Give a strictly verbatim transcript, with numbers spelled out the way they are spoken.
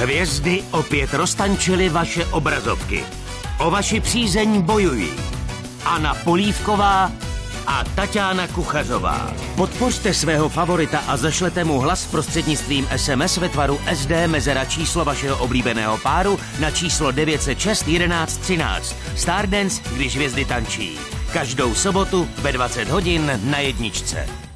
Hvězdy opět roztančily vaše obrazovky. O vaši přízeň bojují Anna Polívková a Taťána Kuchařová. Podpořte svého favorita a zašlete mu hlas prostřednictvím es em es ve tvaru es dé mezera číslo vašeho oblíbeného páru na číslo devět set šest jedenáct třináct. Stardance, když hvězdy tančí. Každou sobotu ve dvacet hodin na jedničce.